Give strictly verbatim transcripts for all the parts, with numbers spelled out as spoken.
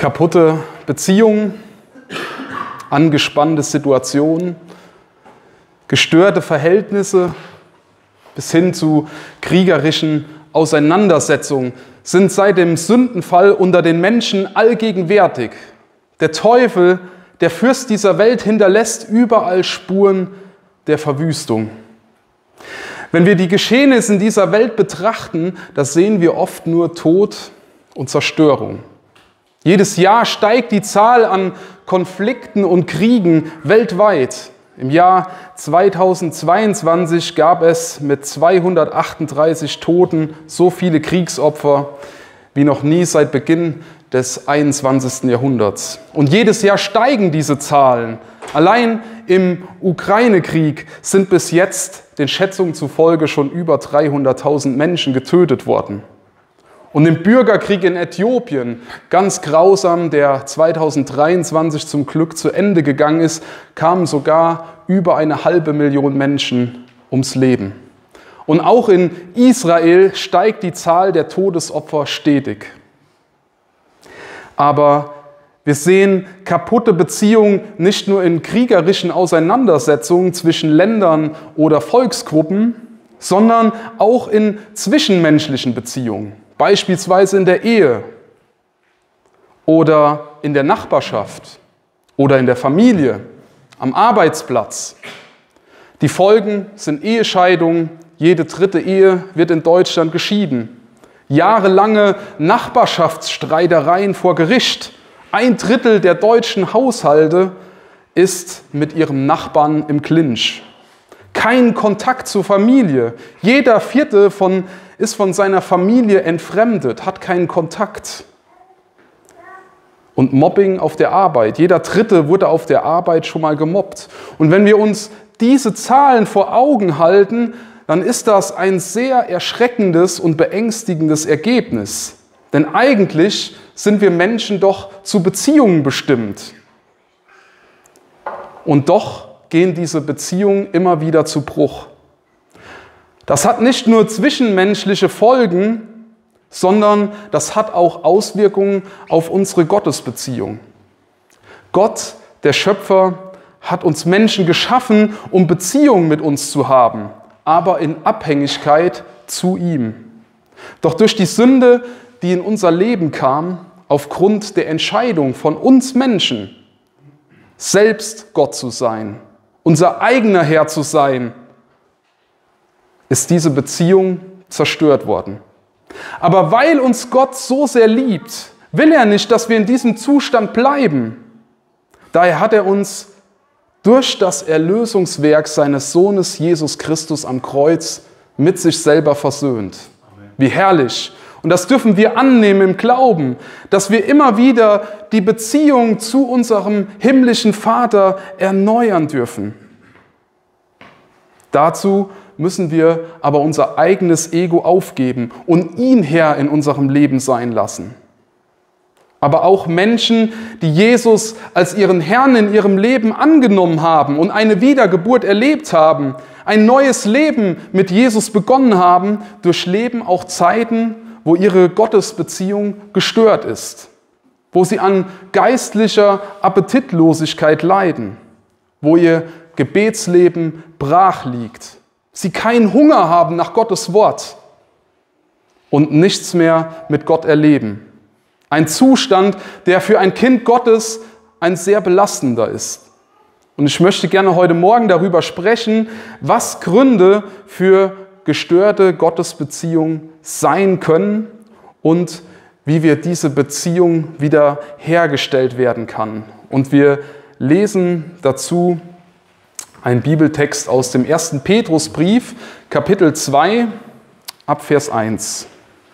Kaputte Beziehungen, angespannte Situationen, gestörte Verhältnisse bis hin zu kriegerischen Auseinandersetzungen sind seit dem Sündenfall unter den Menschen allgegenwärtig. Der Teufel, der Fürst dieser Welt, hinterlässt überall Spuren der Verwüstung. Wenn wir die Geschehnisse in dieser Welt betrachten, da sehen wir oft nur Tod und Zerstörung. Jedes Jahr steigt die Zahl an Konflikten und Kriegen weltweit. Im Jahr zweitausendzweiundzwanzig gab es mit zweihundertachtunddreißig Toten so viele Kriegsopfer wie noch nie seit Beginn des einundzwanzigsten Jahrhunderts. Und jedes Jahr steigen diese Zahlen. Allein im Ukraine-Krieg sind bis jetzt den Schätzungen zufolge schon über dreihunderttausend Menschen getötet worden. Und im Bürgerkrieg in Äthiopien, ganz grausam, der zweitausenddreiundzwanzig zum Glück zu Ende gegangen ist, kamen sogar über eine halbe Million Menschen ums Leben. Und auch in Israel steigt die Zahl der Todesopfer stetig. Aber wir sehen kaputte Beziehungen nicht nur in kriegerischen Auseinandersetzungen zwischen Ländern oder Volksgruppen, sondern auch in zwischenmenschlichen Beziehungen. Beispielsweise in der Ehe oder in der Nachbarschaft oder in der Familie, am Arbeitsplatz. Die Folgen sind Ehescheidungen, jede dritte Ehe wird in Deutschland geschieden. Jahrelange Nachbarschaftsstreitereien vor Gericht. Ein Drittel der deutschen Haushalte ist mit ihrem Nachbarn im Clinch. Kein Kontakt zur Familie. Jeder Vierte von, ist von seiner Familie entfremdet, hat keinen Kontakt. Und Mobbing auf der Arbeit. Jeder Dritte wurde auf der Arbeit schon mal gemobbt. Und wenn wir uns diese Zahlen vor Augen halten, dann ist das ein sehr erschreckendes und beängstigendes Ergebnis. Denn eigentlich sind wir Menschen doch zu Beziehungen bestimmt. Und doch gehen diese Beziehungen immer wieder zu Bruch. Das hat nicht nur zwischenmenschliche Folgen, sondern das hat auch Auswirkungen auf unsere Gottesbeziehung. Gott, der Schöpfer, hat uns Menschen geschaffen, um Beziehungen mit uns zu haben, aber in Abhängigkeit zu ihm. Doch durch die Sünde, die in unser Leben kam, aufgrund der Entscheidung von uns Menschen, selbst Gott zu sein, unser eigener Herr zu sein, ist diese Beziehung zerstört worden. Aber weil uns Gott so sehr liebt, will er nicht, dass wir in diesem Zustand bleiben. Daher hat er uns durch das Erlösungswerk seines Sohnes Jesus Christus am Kreuz mit sich selber versöhnt. Wie herrlich! Und das dürfen wir annehmen im Glauben, dass wir immer wieder die Beziehung zu unserem himmlischen Vater erneuern dürfen. Dazu müssen wir aber unser eigenes Ego aufgeben und ihn Herr in unserem Leben sein lassen. Aber auch Menschen, die Jesus als ihren Herrn in ihrem Leben angenommen haben und eine Wiedergeburt erlebt haben, ein neues Leben mit Jesus begonnen haben, durchleben auch Zeiten, wo ihre Gottesbeziehung gestört ist, wo sie an geistlicher Appetitlosigkeit leiden, wo ihr Gebetsleben brach liegt, sie keinen Hunger haben nach Gottes Wort und nichts mehr mit Gott erleben. Ein Zustand, der für ein Kind Gottes ein sehr belastender ist. Und ich möchte gerne heute Morgen darüber sprechen, was Gründe für gestörte Gottesbeziehungen sein können und wie wir diese Beziehung wieder hergestellt werden kann. Und wir lesen dazu einen Bibeltext aus dem ersten Petrusbrief, Kapitel zwei, ab Vers eins.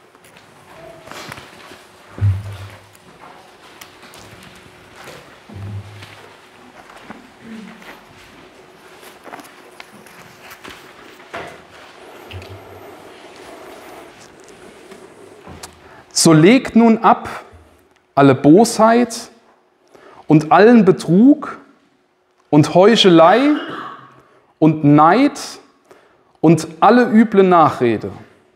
So legt nun ab alle Bosheit und allen Betrug und Heuchelei und Neid und alle üble Nachrede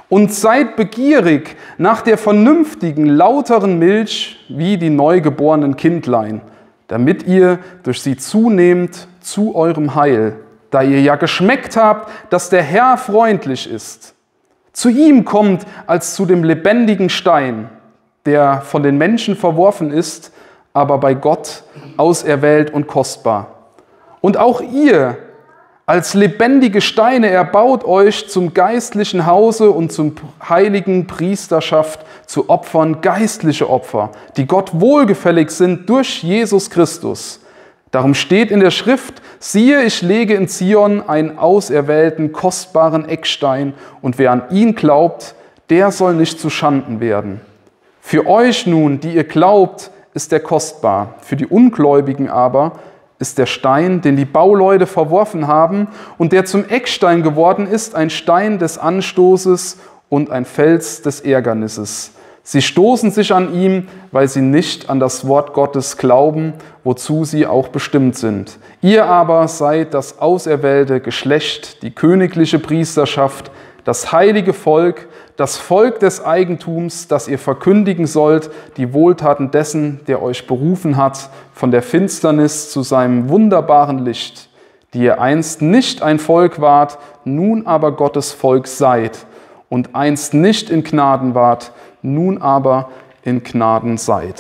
Und seid begierig nach der vernünftigen, lauteren Milch wie die neugeborenen Kindlein, damit ihr durch sie zunehmt zu eurem Heil, da ihr ja geschmeckt habt, dass der Herr freundlich ist. Zu ihm kommt als zu dem lebendigen Stein, der von den Menschen verworfen ist, aber bei Gott auserwählt und kostbar. Und auch ihr, als lebendige Steine, erbaut euch zum geistlichen Hause und zum heiligen Priesterschaft zu Opfern, geistliche Opfer, die Gott wohlgefällig sind durch Jesus Christus. Darum steht in der Schrift, siehe, ich lege in Zion einen auserwählten, kostbaren Eckstein, und wer an ihn glaubt, der soll nicht zu Schanden werden. Für euch nun, die ihr glaubt, ist er kostbar, für die Ungläubigen aber ist der Stein, den die Bauleute verworfen haben und der zum Eckstein geworden ist, ein Stein des Anstoßes und ein Fels des Ärgernisses. Sie stoßen sich an ihm, weil sie nicht an das Wort Gottes glauben, wozu sie auch bestimmt sind. Ihr aber seid das auserwählte Geschlecht, die königliche Priesterschaft, das heilige Volk, das Volk des Eigentums, das ihr verkündigen sollt, die Wohltaten dessen, der euch berufen hat, von der Finsternis zu seinem wunderbaren Licht, die ihr einst nicht ein Volk wart, nun aber Gottes Volk seid, und einst nicht in Gnaden wart, nun aber in Gnaden seid.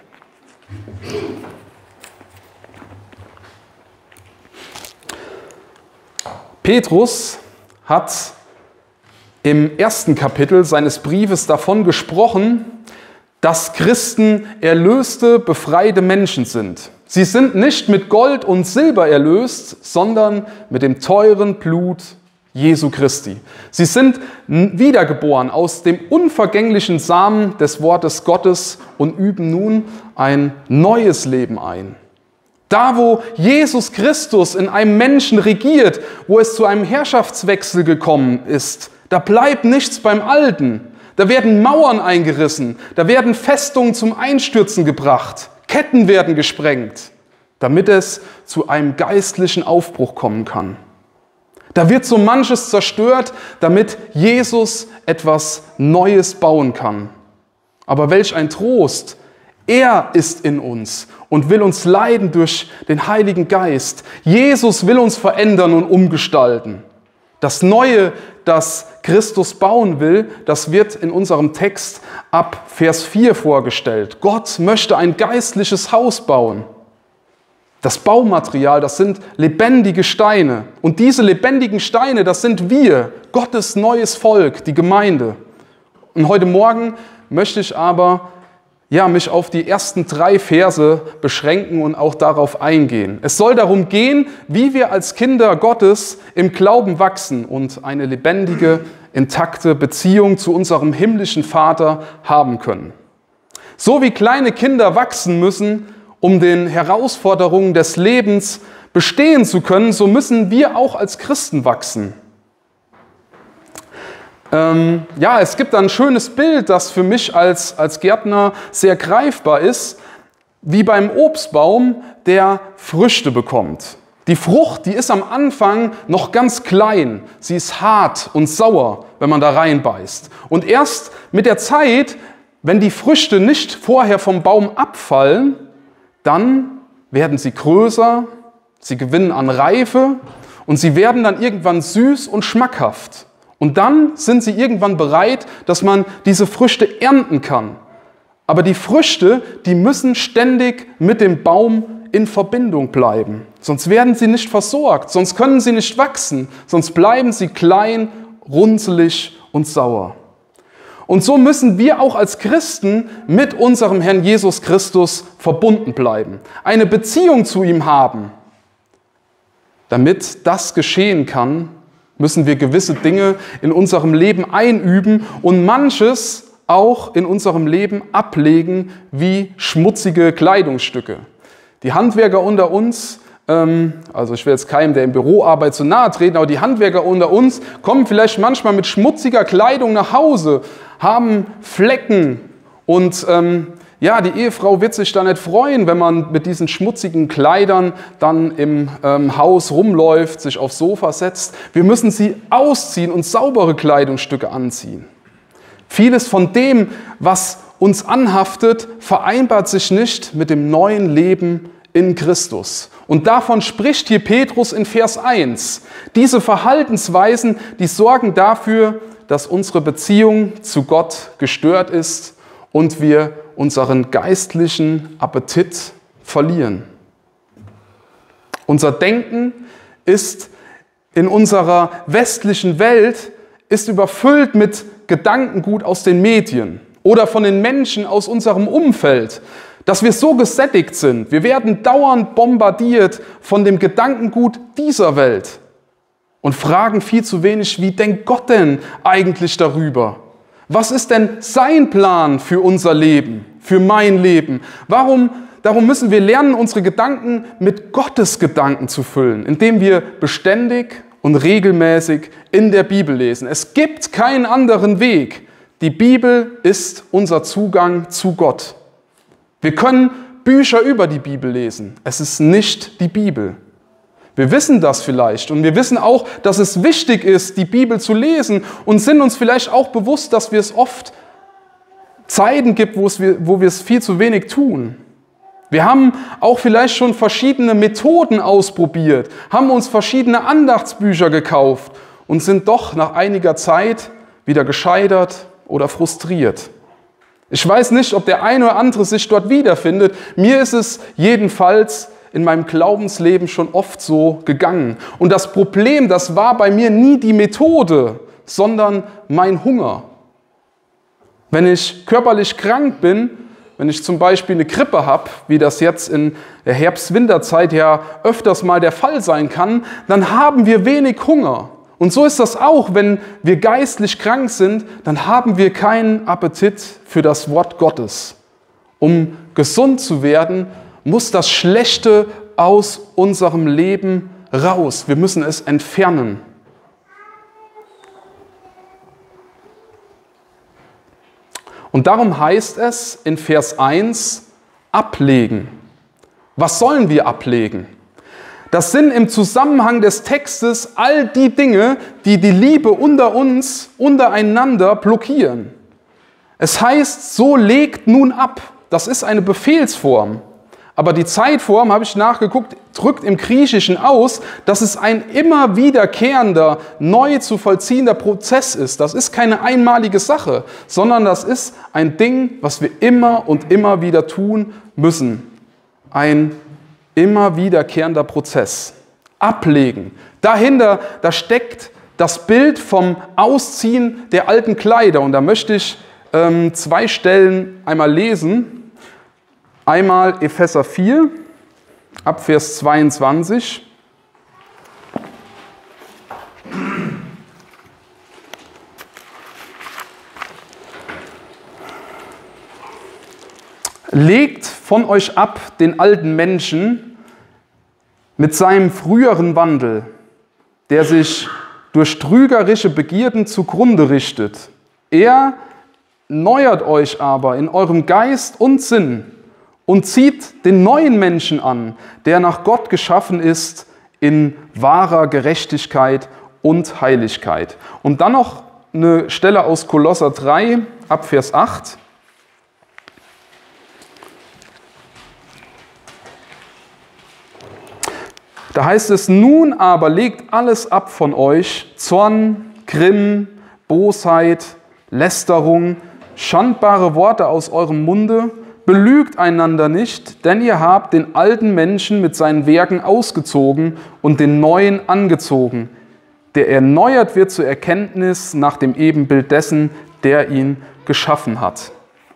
Petrus hat im ersten Kapitel seines Briefes davon gesprochen, dass Christen erlöste, befreite Menschen sind. Sie sind nicht mit Gold und Silber erlöst, sondern mit dem teuren Blut Jesu Christi. Sie sind wiedergeboren aus dem unvergänglichen Samen des Wortes Gottes und üben nun ein neues Leben ein. Da, wo Jesus Christus in einem Menschen regiert, wo es zu einem Herrschaftswechsel gekommen ist, da bleibt nichts beim Alten. Da werden Mauern eingerissen, da werden Festungen zum Einstürzen gebracht, Ketten werden gesprengt, damit es zu einem geistlichen Aufbruch kommen kann. Da wird so manches zerstört, damit Jesus etwas Neues bauen kann. Aber welch ein Trost! Er ist in uns und will uns leiten durch den Heiligen Geist. Jesus will uns verändern und umgestalten. Das Neue, das Christus bauen will, das wird in unserem Text ab Vers vier vorgestellt. Gott möchte ein geistliches Haus bauen. Das Baumaterial, das sind lebendige Steine. Und diese lebendigen Steine, das sind wir, Gottes neues Volk, die Gemeinde. Und heute Morgen möchte ich aber ja, mich auf die ersten drei Verse beschränken und auch darauf eingehen. Es soll darum gehen, wie wir als Kinder Gottes im Glauben wachsen und eine lebendige, intakte Beziehung zu unserem himmlischen Vater haben können. So wie kleine Kinder wachsen müssen, um den Herausforderungen des Lebens bestehen zu können, so müssen wir auch als Christen wachsen. Ähm, ja, es gibt ein schönes Bild, das für mich als, als Gärtner sehr greifbar ist, wie beim Obstbaum, der Früchte bekommt. Die Frucht, die ist am Anfang noch ganz klein. Sie ist hart und sauer, wenn man da reinbeißt. Und erst mit der Zeit, wenn die Früchte nicht vorher vom Baum abfallen, dann werden sie größer, sie gewinnen an Reife und sie werden dann irgendwann süß und schmackhaft. Und dann sind sie irgendwann bereit, dass man diese Früchte ernten kann. Aber die Früchte, die müssen ständig mit dem Baum in Verbindung bleiben. Sonst werden sie nicht versorgt, sonst können sie nicht wachsen, sonst bleiben sie klein, runzelig und sauer. Und so müssen wir auch als Christen mit unserem Herrn Jesus Christus verbunden bleiben, eine Beziehung zu ihm haben. Damit das geschehen kann, müssen wir gewisse Dinge in unserem Leben einüben und manches auch in unserem Leben ablegen wie schmutzige Kleidungsstücke. Die Handwerker unter uns, ähm, also ich will jetzt keinem, der im Büro arbeitet, zu nahe treten, aber die Handwerker unter uns kommen vielleicht manchmal mit schmutziger Kleidung nach Hause, haben Flecken und ähm, ja, die Ehefrau wird sich da nicht freuen, wenn man mit diesen schmutzigen Kleidern dann im ähm, Haus rumläuft, sich aufs Sofa setzt. Wir müssen sie ausziehen und saubere Kleidungsstücke anziehen. Vieles von dem, was uns anhaftet, vereinbart sich nicht mit dem neuen Leben in Christus. Und davon spricht hier Petrus in Vers eins. Diese Verhaltensweisen, die sorgen dafür, dass unsere Beziehung zu Gott gestört ist und wir unseren geistlichen Appetit verlieren. Unser Denken ist in unserer westlichen Welt ist überfüllt mit Gedankengut aus den Medien oder von den Menschen aus unserem Umfeld, dass wir so gesättigt sind. Wir werden dauernd bombardiert von dem Gedankengut dieser Welt und fragen viel zu wenig, wie denkt Gott denn eigentlich darüber? Was ist denn sein Plan für unser Leben, für mein Leben? Warum, darum müssen wir lernen, unsere Gedanken mit Gottes Gedanken zu füllen, indem wir beständig und regelmäßig in der Bibel lesen. Es gibt keinen anderen Weg. Die Bibel ist unser Zugang zu Gott. Wir können Bücher über die Bibel lesen. Es ist nicht die Bibel. Wir wissen das vielleicht und wir wissen auch, dass es wichtig ist, die Bibel zu lesen und sind uns vielleicht auch bewusst, dass wir es oft Zeiten gibt, wo, es wir, wo wir es viel zu wenig tun. Wir haben auch vielleicht schon verschiedene Methoden ausprobiert, haben uns verschiedene Andachtsbücher gekauft und sind doch nach einiger Zeit wieder gescheitert oder frustriert. Ich weiß nicht, ob der eine oder andere sich dort wiederfindet. Mir ist es jedenfalls in meinem Glaubensleben schon oft so gegangen. Und das Problem, das war bei mir nie die Methode, sondern mein Hunger. Wenn ich körperlich krank bin, wenn ich zum Beispiel eine Grippe habe, wie das jetzt in der Herbst-Winterzeit ja öfters mal der Fall sein kann, dann haben wir wenig Hunger. Und so ist das auch, wenn wir geistlich krank sind, dann haben wir keinen Appetit für das Wort Gottes. Um gesund zu werden, muss das Schlechte aus unserem Leben raus. Wir müssen es entfernen. Und darum heißt es in Vers eins, ablegen. Was sollen wir ablegen? Das sind im Zusammenhang des Textes all die Dinge, die die Liebe unter uns, untereinander blockieren. Es heißt, so legt nun ab. Das ist eine Befehlsform. Aber die Zeitform, habe ich nachgeguckt, drückt im Griechischen aus, dass es ein immer wiederkehrender, neu zu vollziehender Prozess ist. Das ist keine einmalige Sache, sondern das ist ein Ding, was wir immer und immer wieder tun müssen. Ein immer wiederkehrender Prozess. Ablegen. Dahinter, da steckt das Bild vom Ausziehen der alten Kleider. Und da möchte ich ähm, zwei Stellen einmal lesen. Einmal Epheser vier, ab Vers zweiundzwanzig. Legt von euch ab den alten Menschen mit seinem früheren Wandel, der sich durch trügerische Begierden zugrunde richtet. Er neuert euch aber in eurem Geist und Sinn und zieht den neuen Menschen an, der nach Gott geschaffen ist in wahrer Gerechtigkeit und Heiligkeit. Und dann noch eine Stelle aus Kolosser drei, ab Vers acht. Da heißt es, nun aber legt alles ab von euch, Zorn, Grimm, Bosheit, Lästerung, schandbare Worte aus eurem Munde, belügt einander nicht, denn ihr habt den alten Menschen mit seinen Werken ausgezogen und den neuen angezogen, der erneuert wird zur Erkenntnis nach dem Ebenbild dessen, der ihn geschaffen hat.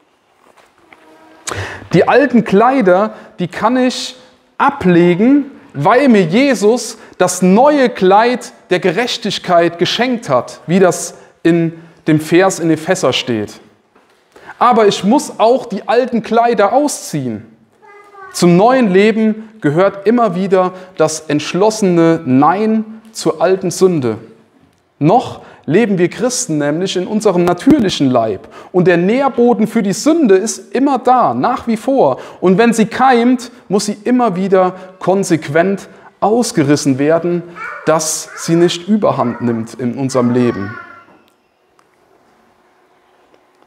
Die alten Kleider, die kann ich ablegen, weil mir Jesus das neue Kleid der Gerechtigkeit geschenkt hat, wie das in dem Vers in Epheser steht. Aber ich muss auch die alten Kleider ausziehen. Zum neuen Leben gehört immer wieder das entschlossene Nein zur alten Sünde. Noch leben wir Christen nämlich in unserem natürlichen Leib. Und der Nährboden für die Sünde ist immer da, nach wie vor. Und wenn sie keimt, muss sie immer wieder konsequent ausgerissen werden, dass sie nicht überhand nimmt in unserem Leben.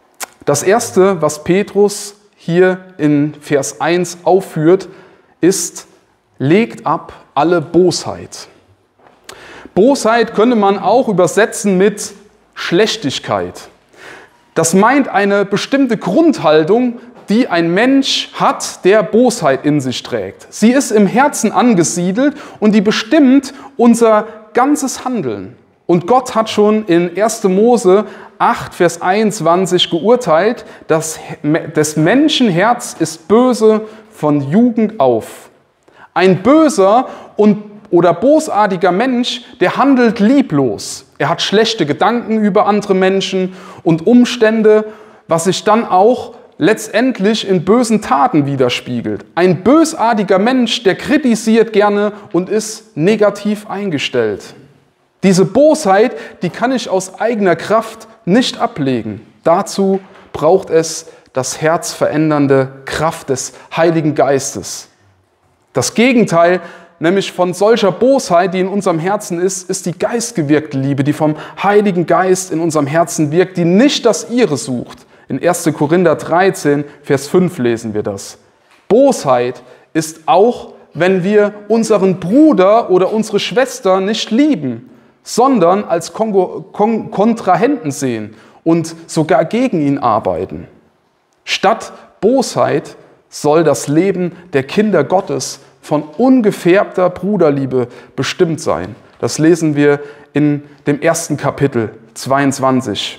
Das Erste, was Petrus hier in Vers eins aufführt, ist, legt ab alle Bosheit. Bosheit könnte man auch übersetzen mit Schlechtigkeit. Das meint eine bestimmte Grundhaltung, die ein Mensch hat, der Bosheit in sich trägt. Sie ist im Herzen angesiedelt und die bestimmt unser ganzes Handeln. Und Gott hat schon in erster Mose acht, Vers einundzwanzig geurteilt, dass des Menschen Herz ist böse von Jugend auf. Ein böser und oder bosartiger Mensch, der handelt lieblos. Er hat schlechte Gedanken über andere Menschen und Umstände, was sich dann auch letztendlich in bösen Taten widerspiegelt. Ein bösartiger Mensch, der kritisiert gerne und ist negativ eingestellt. Diese Bosheit, die kann ich aus eigener Kraft nicht ablegen. Dazu braucht es das herzverändernde Kraft des Heiligen Geistes. Das Gegenteil, nämlich von solcher Bosheit, die in unserem Herzen ist, ist die geistgewirkte Liebe, die vom Heiligen Geist in unserem Herzen wirkt, die nicht das ihre sucht. In erster Korinther dreizehn, Vers fünf lesen wir das. Bosheit ist auch, wenn wir unseren Bruder oder unsere Schwester nicht lieben, sondern als Kontrahenten sehen und sogar gegen ihn arbeiten. Statt Bosheit soll das Leben der Kinder Gottes von ungefärbter Bruderliebe bestimmt sein. Das lesen wir in dem ersten Kapitel zweiundzwanzig.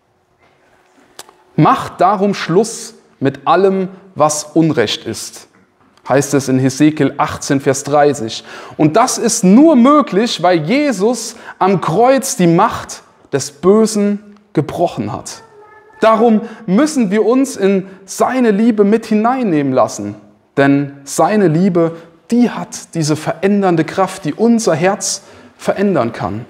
Macht darum Schluss mit allem, was Unrecht ist, heißt es in Hesekiel achtzehn, Vers dreißig. Und das ist nur möglich, weil Jesus am Kreuz die Macht des Bösen gebrochen hat. Darum müssen wir uns in seine Liebe mit hineinnehmen lassen, denn seine Liebe, die hat diese verändernde Kraft, die unser Herz verändern kann.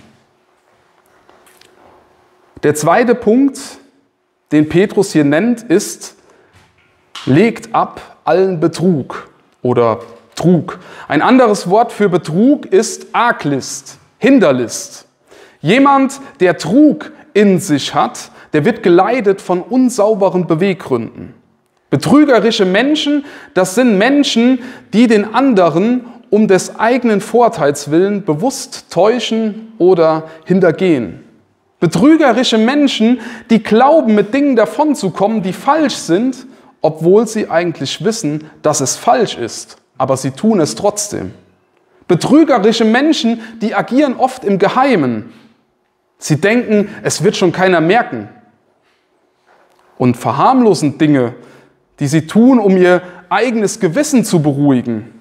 Der zweite Punkt, den Petrus hier nennt, ist, legt ab allen Betrug oder Trug. Ein anderes Wort für Betrug ist Arglist, Hinderlist. Jemand, der Trug in sich hat, der wird geleitet von unsauberen Beweggründen. Betrügerische Menschen, das sind Menschen, die den anderen um des eigenen Vorteils willen bewusst täuschen oder hintergehen. Betrügerische Menschen, die glauben, mit Dingen davonzukommen, die falsch sind, obwohl sie eigentlich wissen, dass es falsch ist, aber sie tun es trotzdem. Betrügerische Menschen, die agieren oft im Geheimen. Sie denken, es wird schon keiner merken. Und verharmlosen Dinge, die sie tun, um ihr eigenes Gewissen zu beruhigen.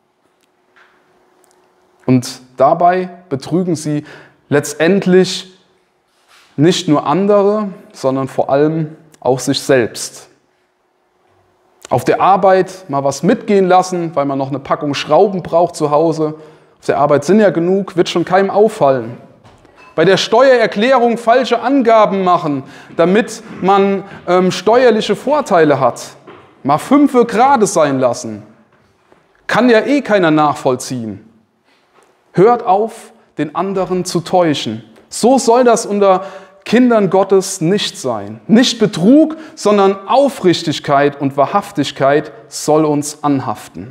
Und dabei betrügen sie letztendlich nicht nur andere, sondern vor allem auch sich selbst. Auf der Arbeit mal was mitgehen lassen, weil man noch eine Packung Schrauben braucht zu Hause. Auf der Arbeit sind ja genug, wird schon keinem auffallen. Bei der Steuererklärung falsche Angaben machen, damit man ähm, steuerliche Vorteile hat. Mal fünfe gerade sein lassen. Kann ja eh keiner nachvollziehen. Hört auf, den anderen zu täuschen. So soll das unter Kindern Gottes nicht sein. Nicht Betrug, sondern Aufrichtigkeit und Wahrhaftigkeit soll uns anhaften.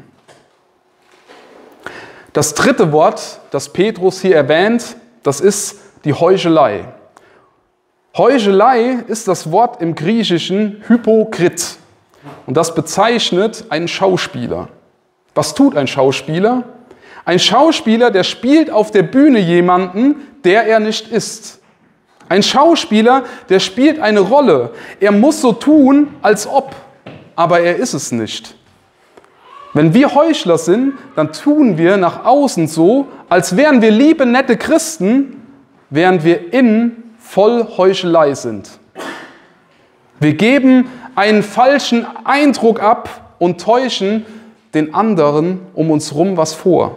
Das dritte Wort, das Petrus hier erwähnt, das ist die Heuchelei. Heuchelei ist das Wort im Griechischen Hypokrit. Und das bezeichnet einen Schauspieler. Was tut ein Schauspieler? Ein Schauspieler, der spielt auf der Bühne jemanden, der er nicht ist. Ein Schauspieler, der spielt eine Rolle. Er muss so tun, als ob, aber er ist es nicht. Wenn wir Heuchler sind, dann tun wir nach außen so, als wären wir liebe, nette Christen, während wir innen voll Heuchelei sind. Wir geben einen falschen Eindruck ab und täuschen den anderen um uns herum was vor.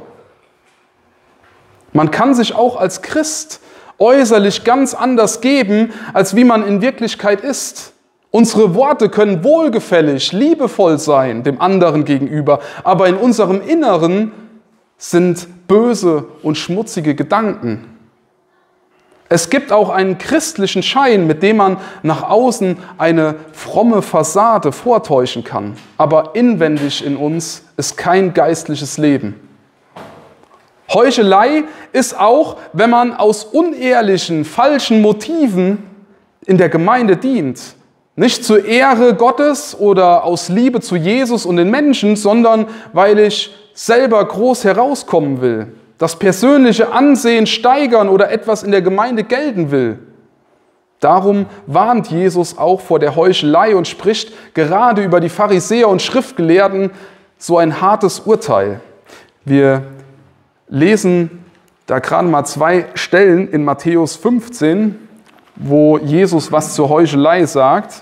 Man kann sich auch als Christ äußerlich ganz anders geben, als wie man in Wirklichkeit ist. Unsere Worte können wohlgefällig, liebevoll sein dem anderen gegenüber, aber in unserem Inneren sind böse und schmutzige Gedanken. Es gibt auch einen christlichen Schein, mit dem man nach außen eine fromme Fassade vortäuschen kann. Aber inwendig in uns ist kein geistliches Leben. Heuchelei ist auch, wenn man aus unehrlichen, falschen Motiven in der Gemeinde dient. Nicht zur Ehre Gottes oder aus Liebe zu Jesus und den Menschen, sondern weil ich selber groß herauskommen will, das persönliche Ansehen steigern oder etwas in der Gemeinde gelten will. Darum warnt Jesus auch vor der Heuchelei und spricht gerade über die Pharisäer und Schriftgelehrten so ein hartes Urteil. Wir lesen da gerade mal zwei Stellen in Matthäus fünfzehn, wo Jesus was zur Heuchelei sagt.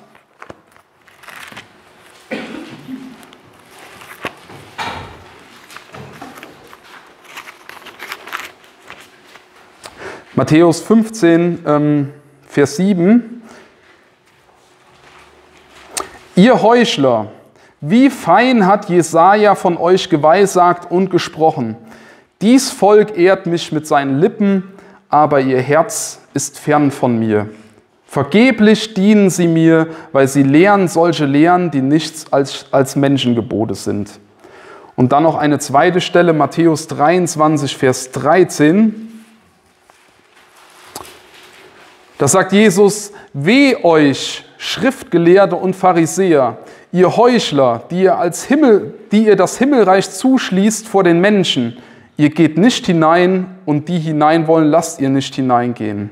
Matthäus fünfzehn, ähm, Vers sieben. Ihr Heuchler, wie fein hat Jesaja von euch geweissagt und gesprochen. Dies Volk ehrt mich mit seinen Lippen, aber ihr Herz ist fern von mir. Vergeblich dienen sie mir, weil sie lehren solche Lehren, die nichts als, als Menschengebote sind. Und dann noch eine zweite Stelle, Matthäus dreiundzwanzig, Vers dreizehn. Da sagt Jesus, weh euch, Schriftgelehrte und Pharisäer, ihr Heuchler, die ihr, als Himmel, die ihr das Himmelreich zuschließt vor den Menschen. Ihr geht nicht hinein und die hinein wollen, lasst ihr nicht hineingehen.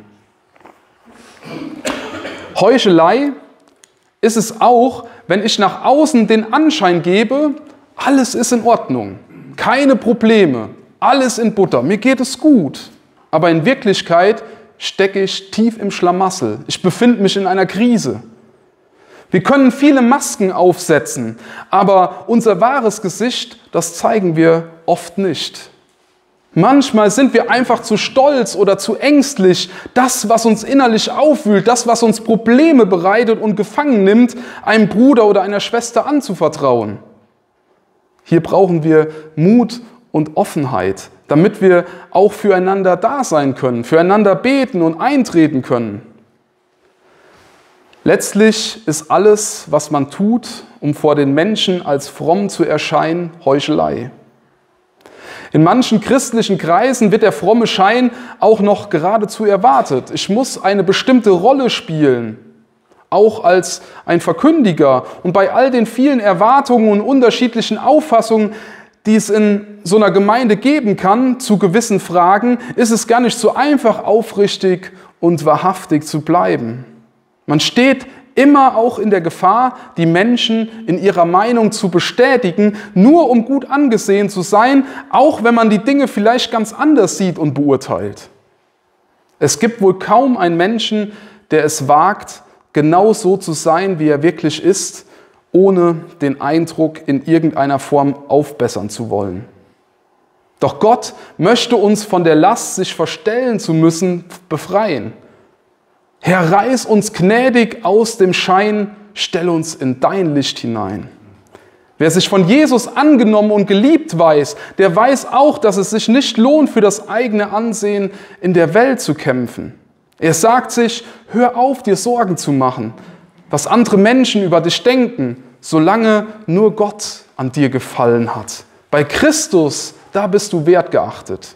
Heuchelei ist es auch, wenn ich nach außen den Anschein gebe, alles ist in Ordnung, keine Probleme, alles in Butter, mir geht es gut. Aber in Wirklichkeit stecke ich tief im Schlamassel. Ich befinde mich in einer Krise. Wir können viele Masken aufsetzen, aber unser wahres Gesicht, das zeigen wir oft nicht. Manchmal sind wir einfach zu stolz oder zu ängstlich, das, was uns innerlich aufwühlt, das, was uns Probleme bereitet und gefangen nimmt, einem Bruder oder einer Schwester anzuvertrauen. Hier brauchen wir Mut und Offenheit, damit wir auch füreinander da sein können, füreinander beten und eintreten können. Letztlich ist alles, was man tut, um vor den Menschen als fromm zu erscheinen, Heuchelei. In manchen christlichen Kreisen wird der fromme Schein auch noch geradezu erwartet. Ich muss eine bestimmte Rolle spielen, auch als ein Verkündiger. Und bei all den vielen Erwartungen und unterschiedlichen Auffassungen, die es in so einer Gemeinde geben kann, zu gewissen Fragen, ist es gar nicht so einfach, aufrichtig und wahrhaftig zu bleiben. Man steht immer auch in der Gefahr, die Menschen in ihrer Meinung zu bestätigen, nur um gut angesehen zu sein, auch wenn man die Dinge vielleicht ganz anders sieht und beurteilt. Es gibt wohl kaum einen Menschen, der es wagt, genau so zu sein, wie er wirklich ist, ohne den Eindruck in irgendeiner Form aufbessern zu wollen. Doch Gott möchte uns von der Last, sich verstellen zu müssen, befreien. Herr, reiß uns gnädig aus dem Schein, stell uns in dein Licht hinein. Wer sich von Jesus angenommen und geliebt weiß, der weiß auch, dass es sich nicht lohnt, für das eigene Ansehen in der Welt zu kämpfen. Er sagt sich, hör auf, dir Sorgen zu machen, was andere Menschen über dich denken, solange nur Gott an dir gefallen hat. Bei Christus, da bist du wertgeachtet.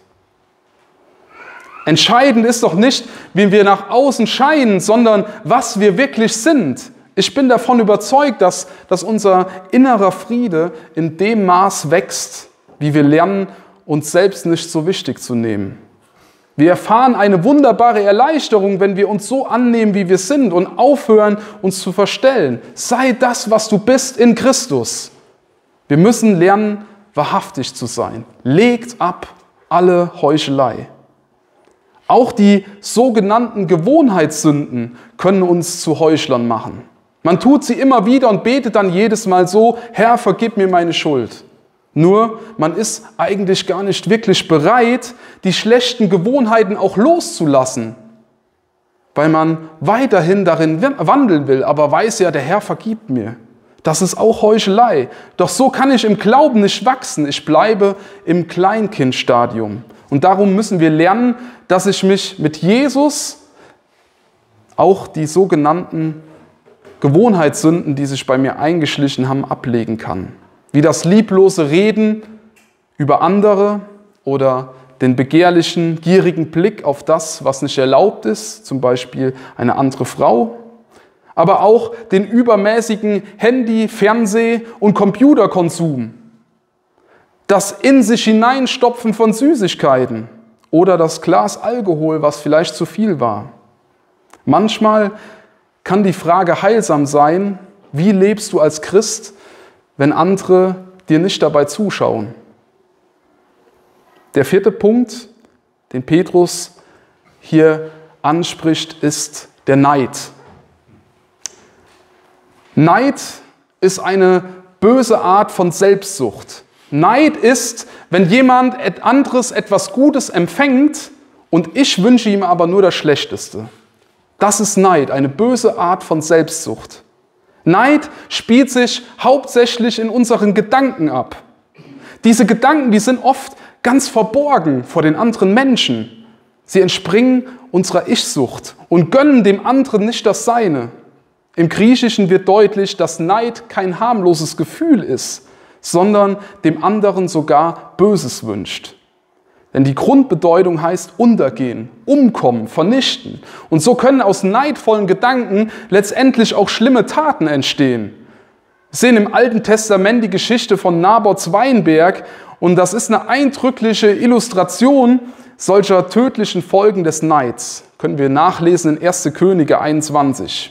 Entscheidend ist doch nicht, wie wir nach außen scheinen, sondern was wir wirklich sind. Ich bin davon überzeugt, dass, dass unser innerer Friede in dem Maß wächst, wie wir lernen, uns selbst nicht so wichtig zu nehmen. Wir erfahren eine wunderbare Erleichterung, wenn wir uns so annehmen, wie wir sind und aufhören, uns zu verstellen. Sei das, was du bist in Christus. Wir müssen lernen, wahrhaftig zu sein. Legt ab alle Heuchelei. Auch die sogenannten Gewohnheitssünden können uns zu Heuchlern machen. Man tut sie immer wieder und betet dann jedes Mal so, Herr, vergib mir meine Schuld. Nur, man ist eigentlich gar nicht wirklich bereit, die schlechten Gewohnheiten auch loszulassen, weil man weiterhin darin wandeln will, aber weiß ja, der Herr vergibt mir. Das ist auch Heuchelei. Doch so kann ich im Glauben nicht wachsen. Ich bleibe im Kleinkindstadium. Und darum müssen wir lernen, dass ich mich mit Jesus auch die sogenannten Gewohnheitssünden, die sich bei mir eingeschlichen haben, ablegen kann. Wie das lieblose Reden über andere oder den begehrlichen, gierigen Blick auf das, was nicht erlaubt ist, zum Beispiel eine andere Frau, aber auch den übermäßigen Handy-, Fernseh- und Computerkonsum, das in sich hineinstopfen von Süßigkeiten oder das Glas Alkohol, was vielleicht zu viel war. Manchmal kann die Frage heilsam sein, wie lebst du als Christ, wenn andere dir nicht dabei zuschauen? Der vierte Punkt, den Petrus hier anspricht, ist der Neid. Neid ist eine böse Art von Selbstsucht. Neid ist, wenn jemand anderes etwas Gutes empfängt und ich wünsche ihm aber nur das Schlechteste. Das ist Neid, eine böse Art von Selbstsucht. Neid spielt sich hauptsächlich in unseren Gedanken ab. Diese Gedanken, die sind oft ganz verborgen vor den anderen Menschen. Sie entspringen unserer Ich-Sucht und gönnen dem anderen nicht das Seine. Im Griechischen wird deutlich, dass Neid kein harmloses Gefühl ist, sondern dem anderen sogar Böses wünscht. Denn die Grundbedeutung heißt untergehen, umkommen, vernichten. Und so können aus neidvollen Gedanken letztendlich auch schlimme Taten entstehen. Wir sehen im Alten Testament die Geschichte von Nabots Weinberg und das ist eine eindrückliche Illustration solcher tödlichen Folgen des Neids. Können wir nachlesen in erster Könige einundzwanzig.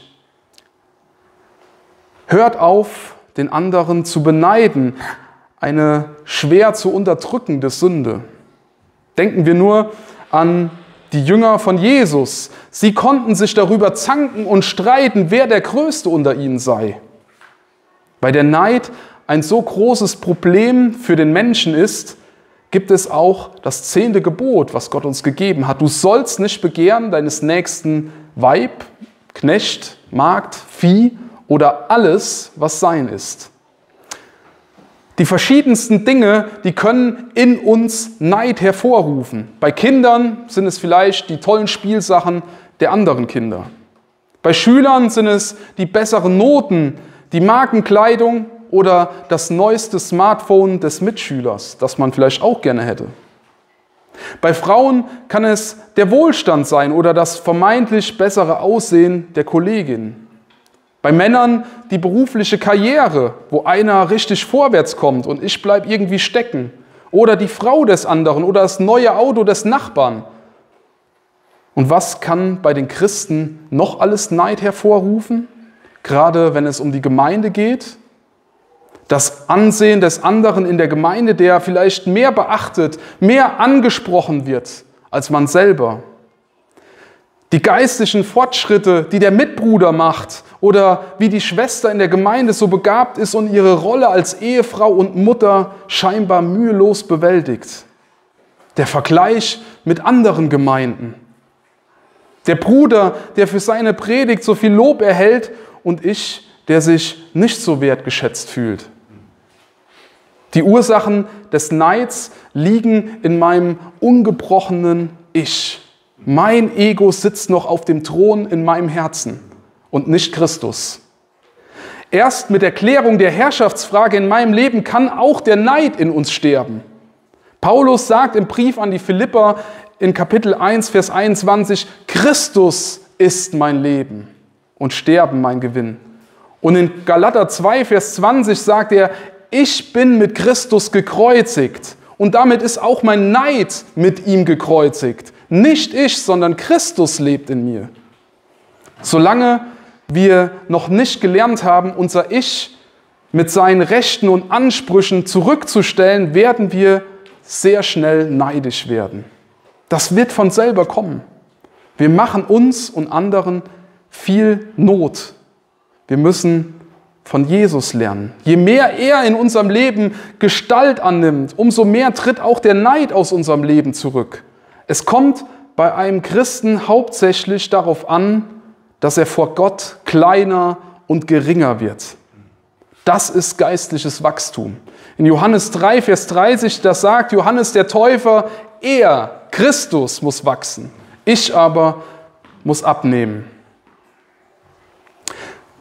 Hört auf, den anderen zu beneiden, eine schwer zu unterdrückende Sünde. Denken wir nur an die Jünger von Jesus. Sie konnten sich darüber zanken und streiten, wer der Größte unter ihnen sei. Weil der Neid ein so großes Problem für den Menschen ist, gibt es auch das zehnte Gebot, was Gott uns gegeben hat. Du sollst nicht begehren deines nächsten Weib, Knecht, Magd, Vieh oder alles, was sein ist. Die verschiedensten Dinge, die können in uns Neid hervorrufen. Bei Kindern sind es vielleicht die tollen Spielsachen der anderen Kinder. Bei Schülern sind es die besseren Noten, die Markenkleidung oder das neueste Smartphone des Mitschülers, das man vielleicht auch gerne hätte. Bei Frauen kann es der Wohlstand sein oder das vermeintlich bessere Aussehen der Kollegin. Bei Männern die berufliche Karriere, wo einer richtig vorwärts kommt und ich bleibe irgendwie stecken. Oder die Frau des anderen oder das neue Auto des Nachbarn. Und was kann bei den Christen noch alles Neid hervorrufen? Gerade wenn es um die Gemeinde geht. Das Ansehen des anderen in der Gemeinde, der vielleicht mehr beachtet, mehr angesprochen wird als man selber. Die geistlichen Fortschritte, die der Mitbruder macht oder wie die Schwester in der Gemeinde so begabt ist und ihre Rolle als Ehefrau und Mutter scheinbar mühelos bewältigt. Der Vergleich mit anderen Gemeinden. Der Bruder, der für seine Predigt so viel Lob erhält und ich, der sich nicht so wertgeschätzt fühlt. Die Ursachen des Neids liegen in meinem ungebrochenen Ich. Mein Ego sitzt noch auf dem Thron in meinem Herzen und nicht Christus. Erst mit der Klärung der Herrschaftsfrage in meinem Leben kann auch der Neid in uns sterben. Paulus sagt im Brief an die Philipper in Kapitel eins, Vers einundzwanzig, Christus ist mein Leben und Sterben mein Gewinn. Und in Galater zwei, Vers zwanzig sagt er, ich bin mit Christus gekreuzigt und damit ist auch mein Neid mit ihm gekreuzigt. Nicht ich, sondern Christus lebt in mir. Solange wir noch nicht gelernt haben, unser Ich mit seinen Rechten und Ansprüchen zurückzustellen, werden wir sehr schnell neidisch werden. Das wird von selber kommen. Wir machen uns und anderen viel Not. Wir müssen von Jesus lernen. Je mehr er in unserem Leben Gestalt annimmt, umso mehr tritt auch der Neid aus unserem Leben zurück. Es kommt bei einem Christen hauptsächlich darauf an, dass er vor Gott kleiner und geringer wird. Das ist geistliches Wachstum. In Johannes drei, Vers dreißig, da sagt Johannes der Täufer, er, Christus, muss wachsen. Ich aber muss abnehmen.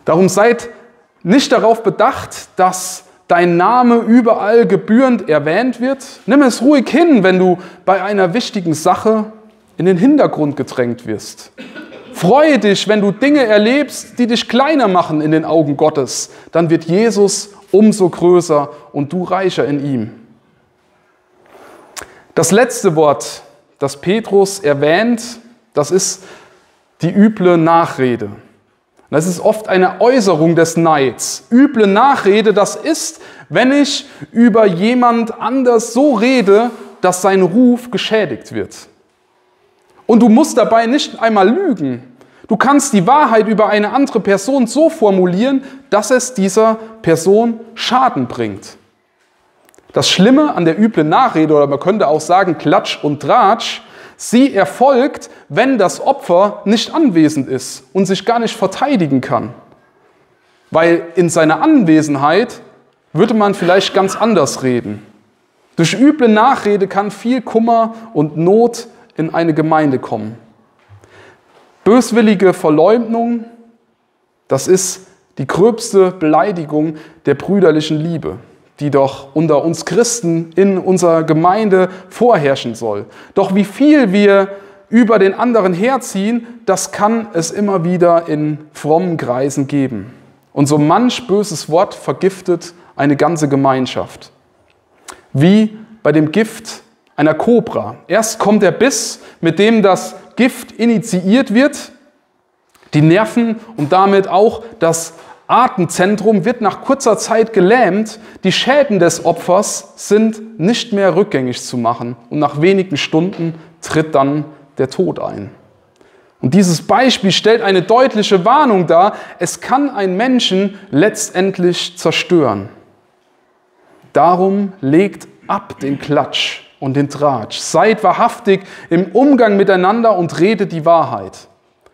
Darum seid nicht darauf bedacht, dass dein Name überall gebührend erwähnt wird. Nimm es ruhig hin, wenn du bei einer wichtigen Sache in den Hintergrund gedrängt wirst. Freue dich, wenn du Dinge erlebst, die dich kleiner machen in den Augen Gottes. Dann wird Jesus umso größer und du reicher in ihm. Das letzte Wort, das Petrus erwähnt, das ist die üble Nachrede. Das ist oft eine Äußerung des Neids. Üble Nachrede, das ist, wenn ich über jemand anders so rede, dass sein Ruf geschädigt wird. Und du musst dabei nicht einmal lügen. Du kannst die Wahrheit über eine andere Person so formulieren, dass es dieser Person Schaden bringt. Das Schlimme an der üblen Nachrede, oder man könnte auch sagen Klatsch und Tratsch, sie erfolgt, wenn das Opfer nicht anwesend ist und sich gar nicht verteidigen kann. Weil in seiner Anwesenheit würde man vielleicht ganz anders reden. Durch üble Nachrede kann viel Kummer und Not in eine Gemeinde kommen. Böswillige Verleumdung, das ist die gröbste Beleidigung der brüderlichen Liebe, die doch unter uns Christen in unserer Gemeinde vorherrschen soll. Doch wie viel wir über den anderen herziehen, das kann es immer wieder in frommen Kreisen geben. Und so manch böses Wort vergiftet eine ganze Gemeinschaft. Wie bei dem Gift einer Kobra. Erst kommt der Biss, mit dem das Gift initiiert wird. Die Nerven und damit auch das Atemzentrum wird nach kurzer Zeit gelähmt. Die Schäden des Opfers sind nicht mehr rückgängig zu machen. Und nach wenigen Stunden tritt dann der Tod ein. Und dieses Beispiel stellt eine deutliche Warnung dar. Es kann einen Menschen letztendlich zerstören. Darum legt ab den Klatsch und den Tratsch. Seid wahrhaftig im Umgang miteinander und redet die Wahrheit.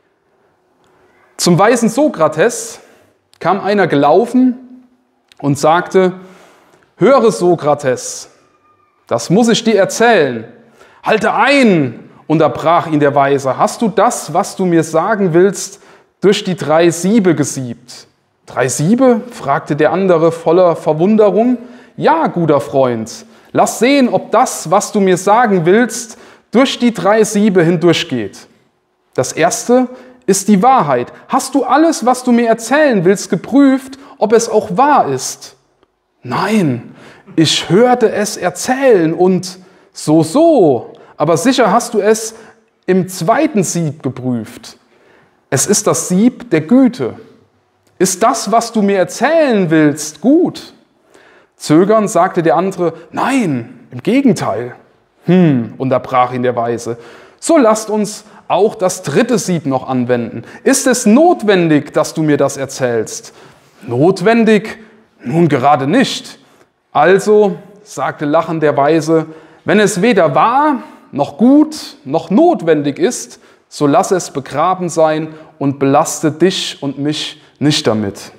Zum weisen Sokrates kam einer gelaufen und sagte: Höre, Sokrates, das muss ich dir erzählen. Halte ein, unterbrach ihn der Weise. Hast du das, was du mir sagen willst, durch die drei Siebe gesiebt? Drei Siebe? Fragte der andere voller Verwunderung. Ja, guter Freund, lass sehen, ob das, was du mir sagen willst, durch die drei Siebe hindurchgeht. Das erste ist die Wahrheit. Hast du alles, was du mir erzählen willst, geprüft, ob es auch wahr ist? Nein, ich hörte es erzählen und so, so. Aber sicher hast du es im zweiten Sieb geprüft. Es ist das Sieb der Güte. Ist das, was du mir erzählen willst, gut? Zögernd sagte der andere: Nein, im Gegenteil. Hm, unterbrach ihn der Weise. So lasst uns auch das dritte Sieb noch anwenden. Ist es notwendig, dass du mir das erzählst? Notwendig? Nun gerade nicht. Also, sagte lachend der Weise, wenn es weder wahr, noch gut, noch notwendig ist, so lass es begraben sein und belaste dich und mich nicht damit.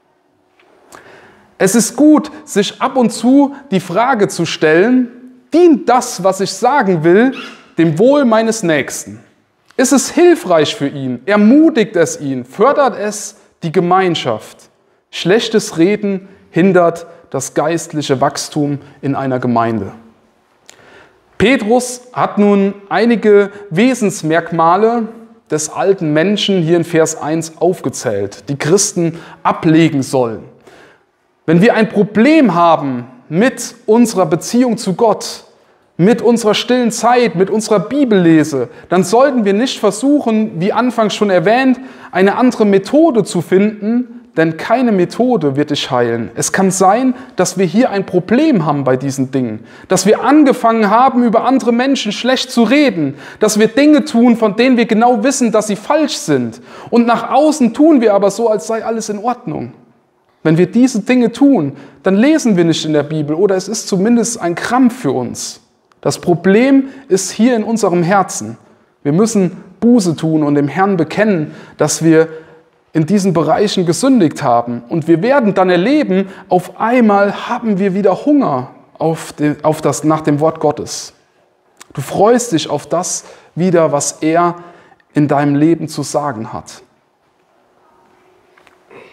Es ist gut, sich ab und zu die Frage zu stellen: Dient das, was ich sagen will, dem Wohl meines Nächsten? Ist es hilfreich für ihn? Ermutigt es ihn? Fördert es die Gemeinschaft? Schlechtes Reden hindert das geistliche Wachstum in einer Gemeinde. Petrus hat nun einige Wesensmerkmale des alten Menschen hier in Vers eins aufgezählt, die Christen ablegen sollen. Wenn wir ein Problem haben mit unserer Beziehung zu Gott, mit unserer stillen Zeit, mit unserer Bibellese, dann sollten wir nicht versuchen, wie anfangs schon erwähnt, eine andere Methode zu finden, denn keine Methode wird dich heilen. Es kann sein, dass wir hier ein Problem haben bei diesen Dingen, dass wir angefangen haben, über andere Menschen schlecht zu reden, dass wir Dinge tun, von denen wir genau wissen, dass sie falsch sind. Und nach außen tun wir aber so, als sei alles in Ordnung. Wenn wir diese Dinge tun, dann lesen wir nicht in der Bibel oder es ist zumindest ein Krampf für uns. Das Problem ist hier in unserem Herzen. Wir müssen Buße tun und dem Herrn bekennen, dass wir in diesen Bereichen gesündigt haben. Und wir werden dann erleben, auf einmal haben wir wieder Hunger auf, den, auf das, nach dem Wort Gottes. Du freust dich auf das wieder, was er in deinem Leben zu sagen hat.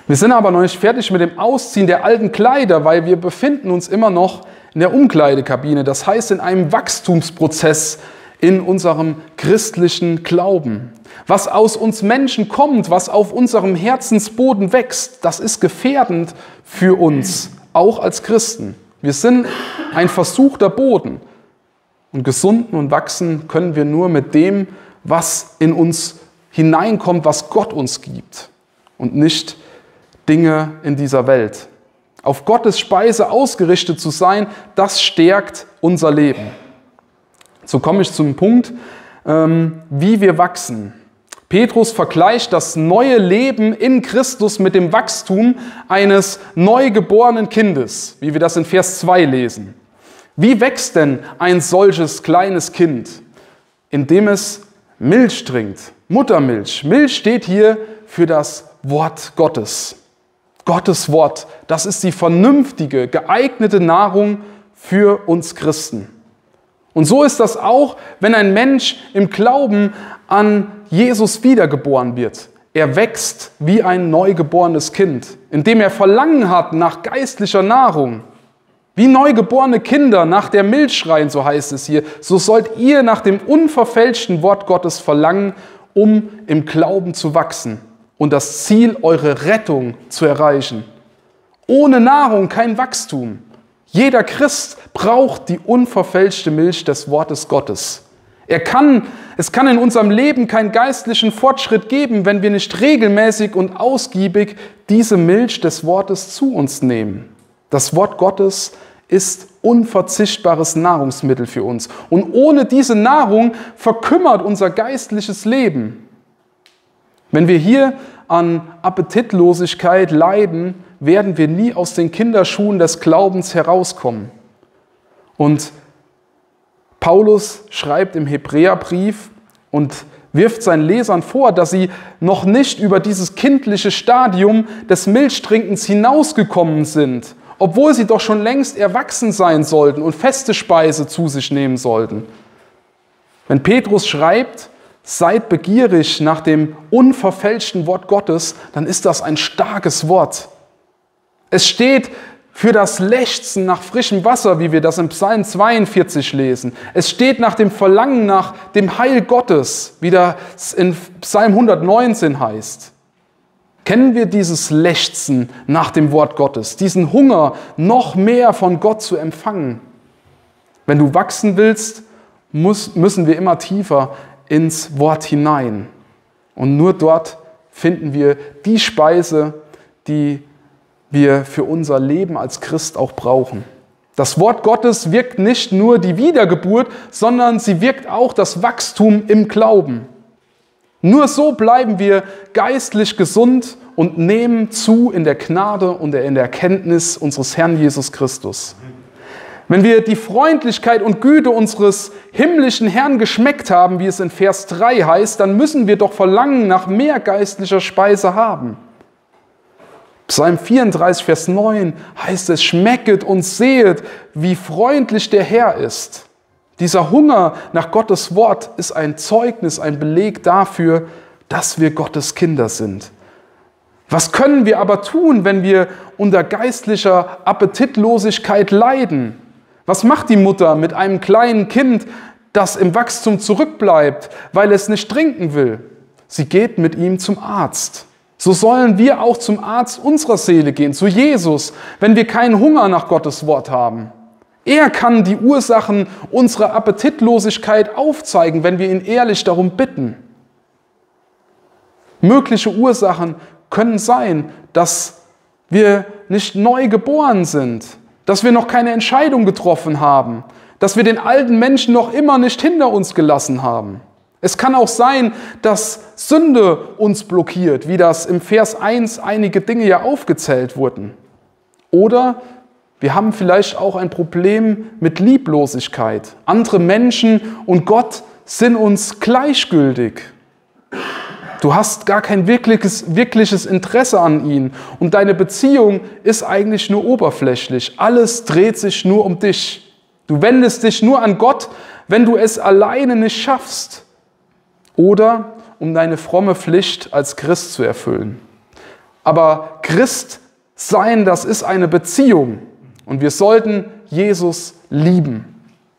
Wir sind aber noch nicht fertig mit dem Ausziehen der alten Kleider, weil wir befinden uns immer noch in der Umkleidekabine. Das heißt, in einem Wachstumsprozess in unserem christlichen Glauben. Was aus uns Menschen kommt, was auf unserem Herzensboden wächst, das ist gefährdend für uns, auch als Christen. Wir sind ein versuchter Boden. Und gesunden und wachsen können wir nur mit dem, was in uns hineinkommt, was Gott uns gibt. Und nicht Dinge in dieser Welt. Auf Gottes Speise ausgerichtet zu sein, das stärkt unser Leben. So komme ich zum Punkt, wie wir wachsen. Petrus vergleicht das neue Leben in Christus mit dem Wachstum eines neugeborenen Kindes, wie wir das in Vers zwei lesen. Wie wächst denn ein solches kleines Kind? Indem es Milch trinkt, Muttermilch. Milch steht hier für das Wort Gottes. Gottes Wort, das ist die vernünftige, geeignete Nahrung für uns Christen. Und so ist das auch, wenn ein Mensch im Glauben an Jesus wiedergeboren wird. Er wächst wie ein neugeborenes Kind, indem er Verlangen hat nach geistlicher Nahrung. Wie neugeborene Kinder nach der Milch schreien, so heißt es hier, so sollt ihr nach dem unverfälschten Wort Gottes verlangen, um im Glauben zu wachsen und das Ziel, eure Rettung zu erreichen. Ohne Nahrung kein Wachstum. Jeder Christ braucht die unverfälschte Milch des Wortes Gottes. Er kann, es kann in unserem Leben keinen geistlichen Fortschritt geben, wenn wir nicht regelmäßig und ausgiebig diese Milch des Wortes zu uns nehmen. Das Wort Gottes ist unverzichtbares Nahrungsmittel für uns. Und ohne diese Nahrung verkümmert unser geistliches Leben. Wenn wir hier an Appetitlosigkeit leiden, werden wir nie aus den Kinderschuhen des Glaubens herauskommen. Und Paulus schreibt im Hebräerbrief und wirft seinen Lesern vor, dass sie noch nicht über dieses kindliche Stadium des Milchtrinkens hinausgekommen sind, obwohl sie doch schon längst erwachsen sein sollten und feste Speise zu sich nehmen sollten. Wenn Petrus schreibt, seid begierig nach dem unverfälschten Wort Gottes, dann ist das ein starkes Wort. Es steht für das Lechzen nach frischem Wasser, wie wir das im Psalm zweiundvierzig lesen. Es steht nach dem Verlangen nach dem Heil Gottes, wie das in Psalm hundertneunzehn heißt. Kennen wir dieses Lechzen nach dem Wort Gottes, diesen Hunger, noch mehr von Gott zu empfangen? Wenn du wachsen willst, muss, müssen wir immer tiefer ins Wort hinein. Und nur dort finden wir die Speise, die wir für unser Leben als Christ auch brauchen. Das Wort Gottes wirkt nicht nur die Wiedergeburt, sondern sie wirkt auch das Wachstum im Glauben. Nur so bleiben wir geistlich gesund und nehmen zu in der Gnade und in der Erkenntnis unseres Herrn Jesus Christus. Wenn wir die Freundlichkeit und Güte unseres himmlischen Herrn geschmeckt haben, wie es in Vers drei heißt, dann müssen wir doch Verlangen nach mehr geistlicher Speise haben. Psalm vierunddreißig, Vers neun heißt es, schmecket und sehet, wie freundlich der Herr ist. Dieser Hunger nach Gottes Wort ist ein Zeugnis, ein Beleg dafür, dass wir Gottes Kinder sind. Was können wir aber tun, wenn wir unter geistlicher Appetitlosigkeit leiden? Was macht die Mutter mit einem kleinen Kind, das im Wachstum zurückbleibt, weil es nicht trinken will? Sie geht mit ihm zum Arzt. So sollen wir auch zum Arzt unserer Seele gehen, zu Jesus, wenn wir keinen Hunger nach Gottes Wort haben. Er kann die Ursachen unserer Appetitlosigkeit aufzeigen, wenn wir ihn ehrlich darum bitten. Mögliche Ursachen können sein, dass wir nicht neu geboren sind, dass wir noch keine Entscheidung getroffen haben, dass wir den alten Menschen noch immer nicht hinter uns gelassen haben. Es kann auch sein, dass Sünde uns blockiert, wie das im Vers eins einige Dinge ja aufgezählt wurden. Oder wir haben vielleicht auch ein Problem mit Lieblosigkeit. Andere Menschen und Gott sind uns gleichgültig. Du hast gar kein wirkliches, wirkliches Interesse an ihnen und deine Beziehung ist eigentlich nur oberflächlich. Alles dreht sich nur um dich. Du wendest dich nur an Gott, wenn du es alleine nicht schaffst oder um deine fromme Pflicht als Christ zu erfüllen. Aber Christ sein, das ist eine Beziehung. Und wir sollten Jesus lieben.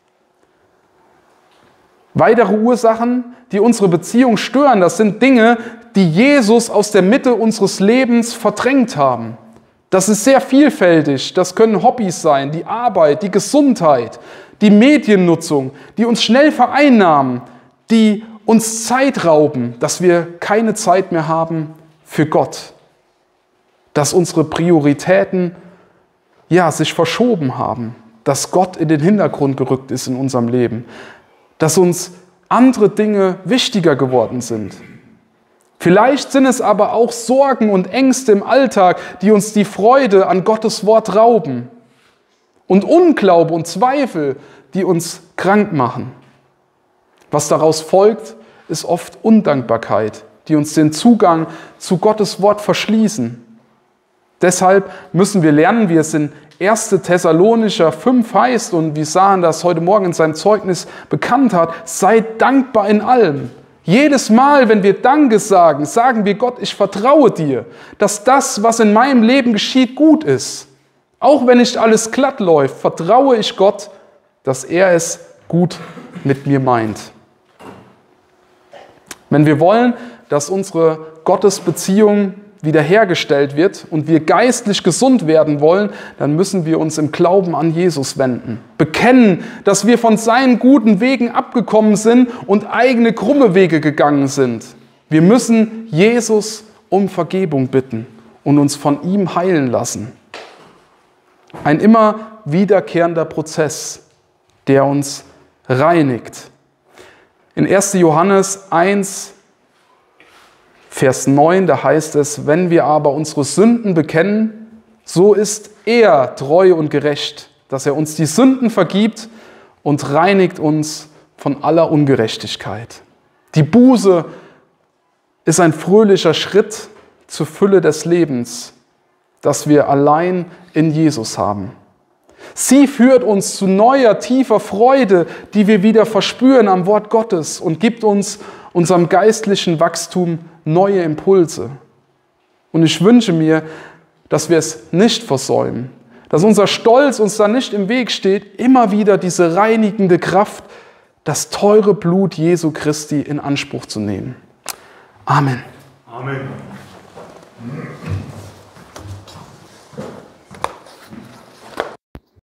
Weitere Ursachen, die unsere Beziehung stören, das sind Dinge, die Jesus aus der Mitte unseres Lebens verdrängt haben. Das ist sehr vielfältig. Das können Hobbys sein, die Arbeit, die Gesundheit, die Mediennutzung, die uns schnell vereinnahmen, die uns Zeit rauben, dass wir keine Zeit mehr haben für Gott. Dass unsere Prioritäten ja, sich verschoben haben, dass Gott in den Hintergrund gerückt ist in unserem Leben, dass uns andere Dinge wichtiger geworden sind. Vielleicht sind es aber auch Sorgen und Ängste im Alltag, die uns die Freude an Gottes Wort rauben. Und Unglaube und Zweifel, die uns krank machen. Was daraus folgt, ist oft Undankbarkeit, die uns den Zugang zu Gottes Wort verschließen. Deshalb müssen wir lernen, wie es in erster Thessalonicher fünf heißt und wie Sahan das heute Morgen in seinem Zeugnis bekannt hat, seid dankbar in allem. Jedes Mal, wenn wir Danke sagen, sagen wir Gott, ich vertraue dir, dass das, was in meinem Leben geschieht, gut ist. Auch wenn nicht alles glatt läuft, vertraue ich Gott, dass er es gut mit mir meint. Wenn wir wollen, dass unsere Gottesbeziehung wiederhergestellt wird und wir geistlich gesund werden wollen, dann müssen wir uns im Glauben an Jesus wenden. Bekennen, dass wir von seinen guten Wegen abgekommen sind und eigene krumme Wege gegangen sind. Wir müssen Jesus um Vergebung bitten und uns von ihm heilen lassen. Ein immer wiederkehrender Prozess, der uns reinigt. In erster Johannes eins, Vers neun, da heißt es, wenn wir aber unsere Sünden bekennen, so ist er treu und gerecht, dass er uns die Sünden vergibt und reinigt uns von aller Ungerechtigkeit. Die Buße ist ein fröhlicher Schritt zur Fülle des Lebens, das wir allein in Jesus haben. Sie führt uns zu neuer, tiefer Freude, die wir wieder verspüren am Wort Gottes und gibt uns unserem geistlichen Wachstum neue Impulse. Und ich wünsche mir, dass wir es nicht versäumen, dass unser Stolz uns da nicht im Weg steht, immer wieder diese reinigende Kraft, das teure Blut Jesu Christi in Anspruch zu nehmen. Amen. Amen.